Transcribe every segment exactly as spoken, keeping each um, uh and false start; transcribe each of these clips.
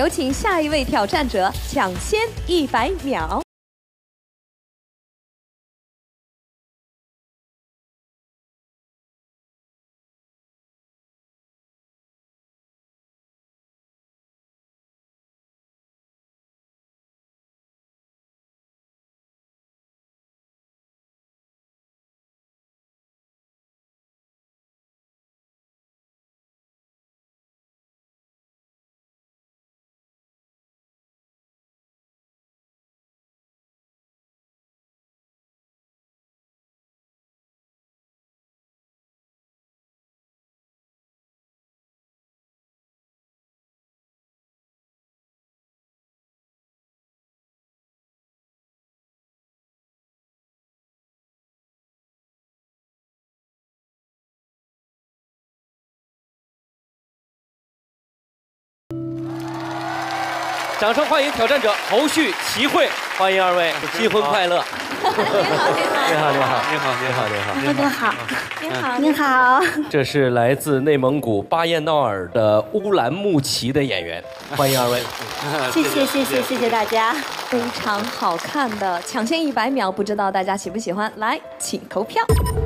有请下一位挑战者抢先一百秒。 掌声欢迎挑战者侯旭、齐慧，欢迎二位，新婚快乐！ 你好，你好， 你好，你好， 你好，你好， 你好， 你好， 你好， 你好。 这是来自内蒙古巴彦淖尔的乌兰牧骑的演员，欢迎二位。 谢谢，谢谢，谢谢大家。 非常好看的抢先一百秒，不知道大家喜不喜欢？来，请投票。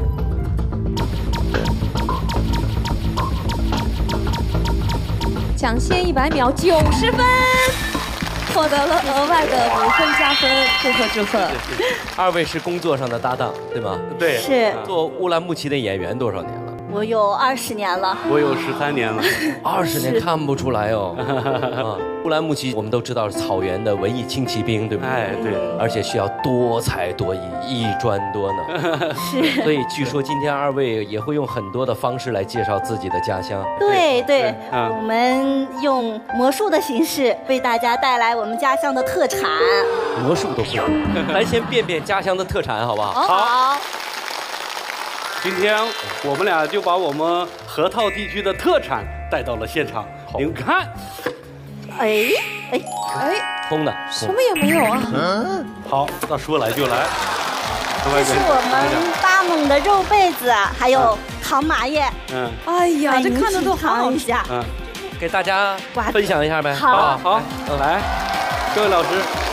抢先一百秒，九十分，获得了额外的五分加分，祝贺祝贺！ 二位是工作上的搭档，对吗？ 对， 是做乌兰牧骑的演员多少年了？ 我有二十年了。 我有十三年了。 二十年看不出来哦。啊，乌兰牧骑我们都知道是草原的文艺轻骑兵，对不对？ 哎，对， 而且需要多才多艺，艺专多能。 是。 所以据说今天二位也会用很多的方式来介绍自己的家乡。 对对， 嗯我们用魔术的形式为大家带来我们家乡的特产。 魔术都会，咱先变变家乡的特产，好不好？ 好。 今天我们俩就把我们河套地区的特产带到了现场。您看， 哎哎哎， 空的， 什么也没有啊！ 好，那说来就来。 这是我们巴蒙的肉被子，还有糖麻叶。 嗯哎呀，这您看着都品好好吃。 尝一下。 嗯， 给大家分享一下呗。 好好，来，各位老师，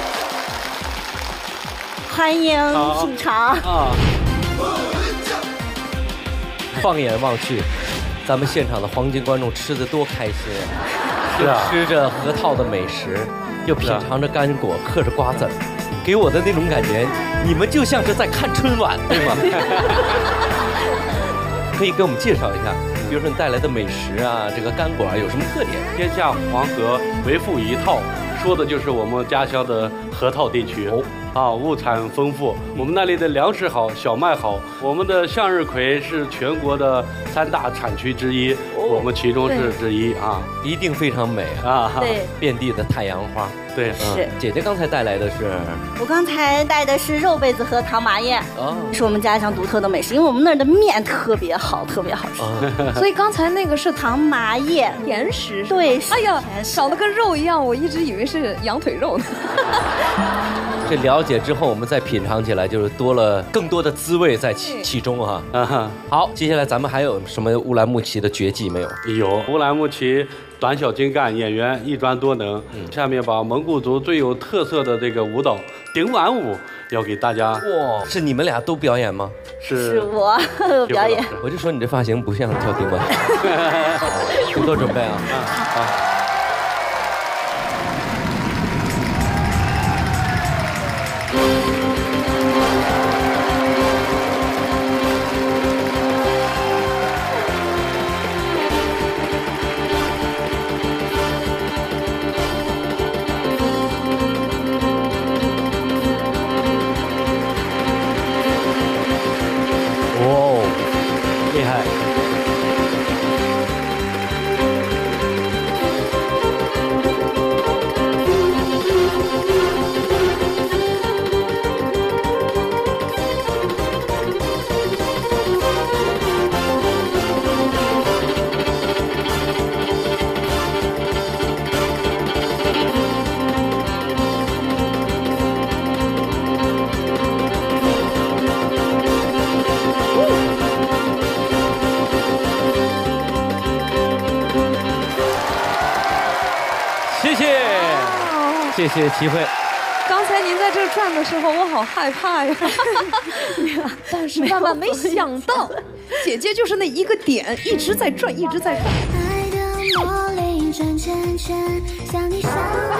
欢迎品尝。 啊， 放眼望去，咱们现场的黄金观众吃的多开心啊！ 是啊， 吃着河套的美食，又品尝着干果，嗑着瓜子儿，给我的那种感觉，你们就像是在看春晚，对吗？可以给我们介绍一下，比如说你带来的美食啊，这个干果啊有什么特点？ 天下黄河为富一套，说的就是我们家乡的河套地区。哦。啊，物产丰富，我们那里的粮食好，小麦好。我们的向日葵是全国的三大产区之一，我们其中是之一啊， 一定非常美啊， 对， 遍地的太阳花。 对， 是。 姐姐刚才带来的是， 我刚才带的是肉被子和糖麻叶， 哦， 是我们家乡独特的美食，因为我们那儿的面特别好，特别好吃。 所以刚才那个是糖麻叶甜食， 对。 哎呀，少了个肉一样，我一直以为是羊腿肉呢。 这了解之后，我们再品尝起来，就是多了更多的滋味在其其中哈。 啊， 好，接下来咱们还有什么乌兰牧骑的绝技没有？ 有乌兰牧骑短小精干，演员一专多能。嗯，下面把蒙古族最有特色的这个舞蹈顶碗舞要给大家。 哇，是你们俩都表演吗？ 是， 是我表演。 我就说你这发型不像跳顶碗。多多准备啊！ 好。 哦，厉害！ 谢谢齐慧。 刚才您在这儿转的时候，我好害怕呀！但是万万没想到，姐姐就是那一个点，一直在转，一直在转。 爱的魔力转圈圈，像你闪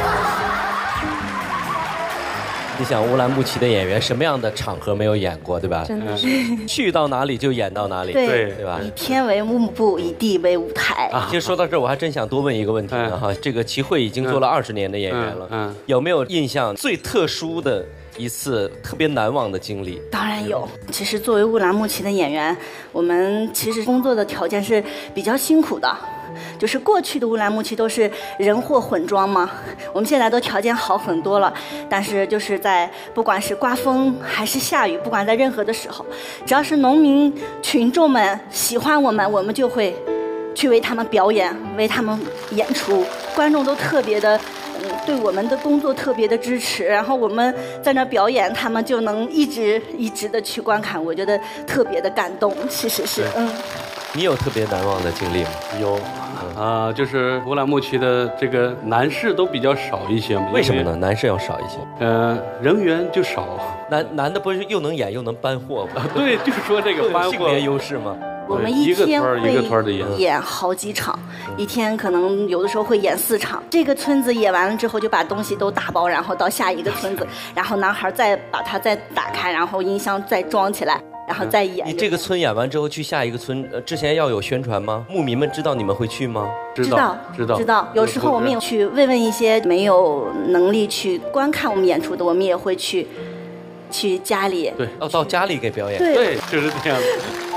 你想乌兰牧骑的演员什么样的场合没有演过，对吧？ 真的是去到哪里就演到哪里， 对对吧？ 以天为幕布，以地为舞台。 其实说到这儿，我还真想多问一个问题呢哈。这个齐慧已经做了二十年的演员了，嗯，有没有印象最特殊的一次特别难忘的经历？ 当然有。其实作为乌兰牧骑的演员，我们其实工作的条件是比较辛苦的。就是过去的乌兰牧骑都是人货混装嘛，我们现在都条件好很多了，但是就是在不管是刮风还是下雨，不管在任何的时候，只要是农民群众们喜欢我们，我们就会去为他们表演，为他们演出，观众都特别的嗯，对我们的工作特别的支持，然后我们在那表演，他们就能一直一直的去观看，我觉得特别的感动，其实是嗯。 你有特别难忘的经历吗？ 有，啊、呃，就是乌兰牧骑的这个男士都比较少一些嘛。 为什么呢？男士要少一些？ 呃，人员就少。 男男的不是又能演又能搬货吗？ 对，就是说这个搬货性别优势吗？ 我们一天会演演好几场，一天可能有的时候会演四场。这个村子演完了之后，就把东西都打包，然后到下一个村子，然后男孩再把它再打开，然后音箱再装起来。然后再演。 你这个村演完之后去下一个村，呃，之前要有宣传吗？牧民们知道你们会去吗？ 知道，知道， 知道。有时候我们也去问问一些没有能力去观看我们演出的，我们也会去去家里。 对，要到家里给表演。 对， 对，就是这样。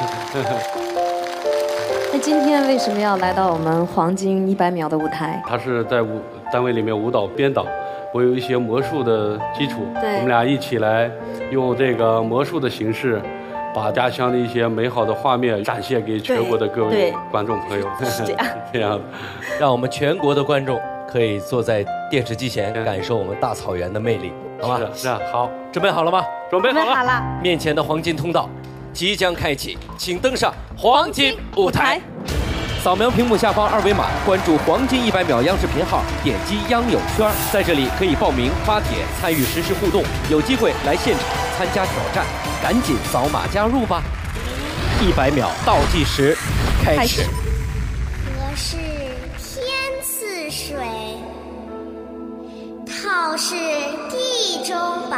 那今天为什么要来到我们黄金一百秒的舞台？ 他是在舞单位里面舞蹈编导。我有一些魔术的基础，我们俩一起来用这个魔术的形式，把家乡的一些美好的画面展现给全国的各位观众朋友。 是这样， 这样， 让我们全国的观众可以坐在电视机前，感受我们大草原的魅力，好吗？ 是啊，好， 准备好了吗？ 准备好了。 好了， 面前的黄金通道即将开启，请登上黄金舞台。扫描屏幕下方二维码，关注黄金一百秒央视频号，点击央友圈，在这里可以报名发帖参与实时互动，有机会来现场参加挑战，赶紧扫码加入吧！一百秒倒计时开始。 河是天似水，套是地中宝，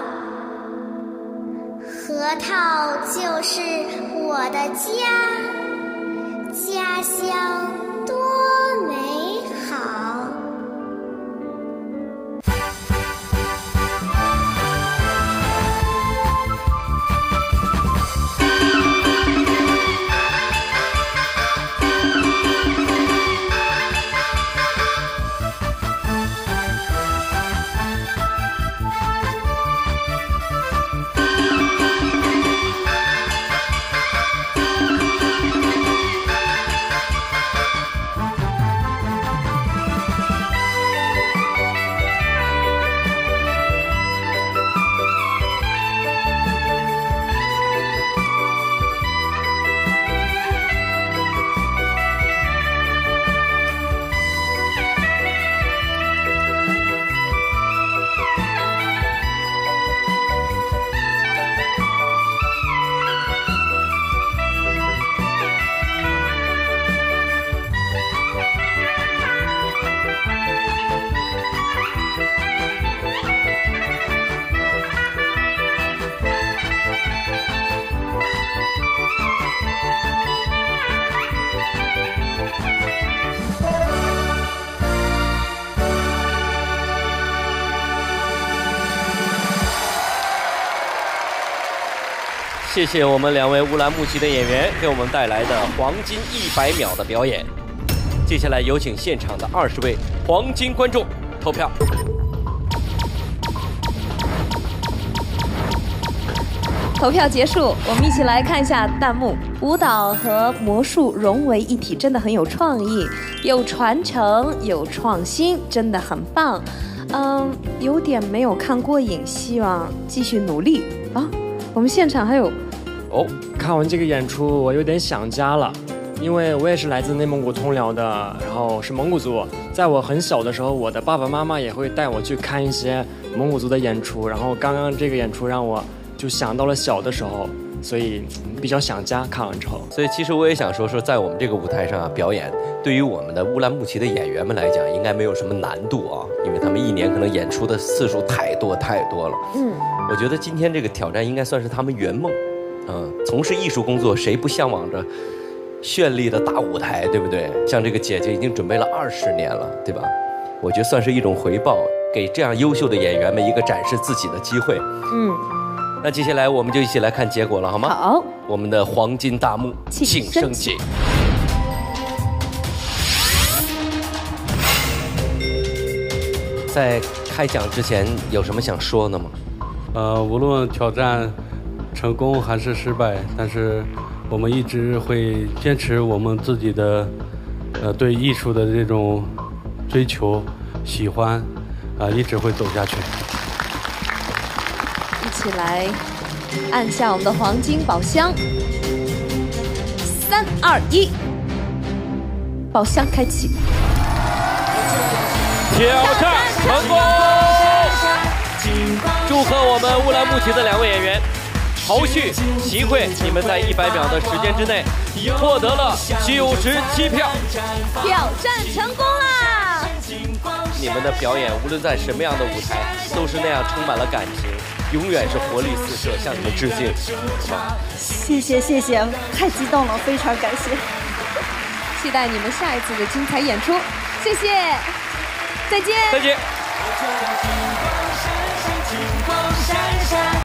河套就是我的家。家乡多美好。 谢谢我们两位乌兰牧骑的演员给我们带来的黄金一百秒的表演。接下来有请现场的二十位黄金观众投票。 投票结束，我们一起来看一下弹幕。舞蹈和魔术融为一体，真的很有创意，有传承，有创新，真的很棒。嗯，有点没有看过瘾，希望继续努力啊！我们现场还有。 哦，看完这个演出，我有点想家了。 因为我也是来自内蒙古通辽的，然后是蒙古族。在我很小的时候，我的爸爸妈妈也会带我去看一些蒙古族的演出，然后刚刚这个演出让我就想到了小的时候，所以比较想家。看完之后， 所以其实我也想说说，在我们这个舞台上啊表演，对于我们的乌兰牧骑的演员们来讲，应该没有什么难度啊，因为他们一年可能演出的次数太多太多了。嗯，我觉得今天这个挑战应该算是他们圆梦。嗯，从事艺术工作，谁不向往着绚丽的大舞台，对不对？像这个姐姐已经准备了二十年了，对吧？我觉得算是一种回报，给这样优秀的演员们一个展示自己的机会。嗯，那接下来我们就一起来看结果了，好吗？ 好， 我们的黄金大幕，请升起。在开讲之前，有什么想说的吗？ 呃，无论挑战成功还是失败，但是我们一直会坚持我们自己的，呃，对艺术的这种追求、喜欢，啊、呃，一直会走下去。 一起来按下我们的黄金宝箱，三二一，宝箱开启， 挑战成功！祝贺我们乌兰牧骑的两位演员。侯旭、齐慧，你们在一百秒的时间之内获得了九十七票， 挑战成功啦！ 你们的表演无论在什么样的舞台，都是那样充满了感情，永远是活力四射，向你们致敬，好吗？ 谢谢谢谢，太激动了，非常感谢。 期待你们下一次的精彩演出，谢谢，再见， 再见。